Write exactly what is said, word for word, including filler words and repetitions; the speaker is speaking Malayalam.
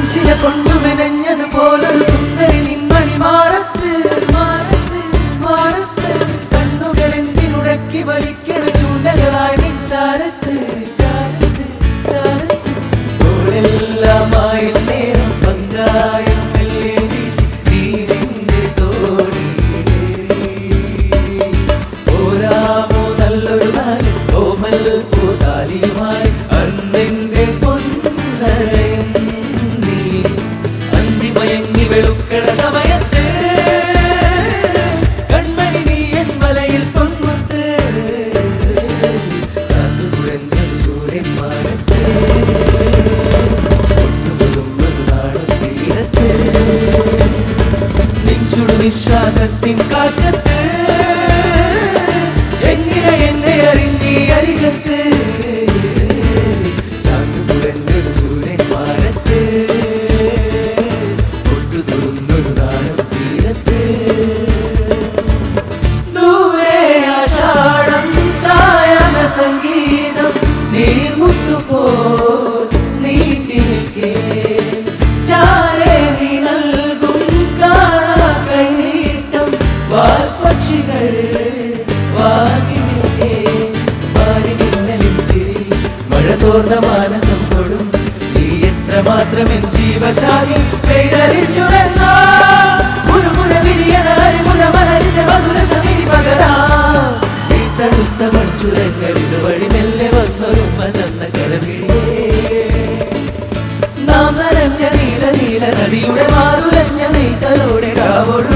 ശില കൊണ്ടുമെനഞ്ഞതുപോലൊരു സുന്ദരി നിന്മണി മാറത്ത് മാറത്ത് മാറത്ത് കണ്ണുകൾ എന്തിനുടക്കി വലിക്കണ ചൂണ്ടകളായി നിൻ ചാരത്ത് ചാരത്ത് ചാരത്ത് ഓരെല്ലാമായി നേരം പങ്കായം മെല്ലെ വീശി നീരിന്റെ തോടി ഓരാമോ നല്ലൊരു നാട് ഓമൽ പൂതാലിയുമായി അന്നെന്റെ പൊന്നരയും നീ അന്തിമയങ്ങി വെളുക്കണ സമയത്ത് കൺമണി നീ എൻ വലയിൽ പൊന്മുത്ത് ചാന്തുകുഴഞ്ഞൊരു സൂര്യൻ മാനത്ത് ഒന്നുമുതുമ്പൊരു നാടും തീരത്ത് നെഞ്ചുടു വിശ്വാസത്തിൻ കാറ്റത്ത് എങ്ങനെ എന്നെ അറിഞ്ഞി അരികത്ത് ചാന്തുകുഴഞ്ഞൊരു സൂര്യൻ മാനത്ത് ഒട്ടുതുറന്നൊരു നാടും തീരത്ത് ദൂരെ ആഷാഢം സായാഹ്ന സംഗീതം നീർമുത്തുപോൽ നീട്ടി നിൽക്കേ ചാരേ നീ നൽകും കാണാ കൈനീട്ടം വാൽപക്ഷികൾ വാങ്ങി നിൽക്കേ മാറി മിന്നലിൻ ചിരി മഴ തോർന്ന മാനസം കൊടും നീ എത്രമാത്രം എൻ ജീവശാലി പെയ്തറിഞ്ഞുവെന്നോ മുഴുമുഴ വിരിയണ അരിമുല മലരിന്റെ മധുര സമീരി പകരാ നീ തടുത്ത മൺചുരങ്ങൾ ഇതുവഴി മെല്ലെ വന്നൊരുമ്മ തന്ന കരമിഴിയേ നാം നനഞ്ഞ നീല നീല നദിയുടെ മാറുലഞ്ഞ നെയ്തലോടെ രാവോട്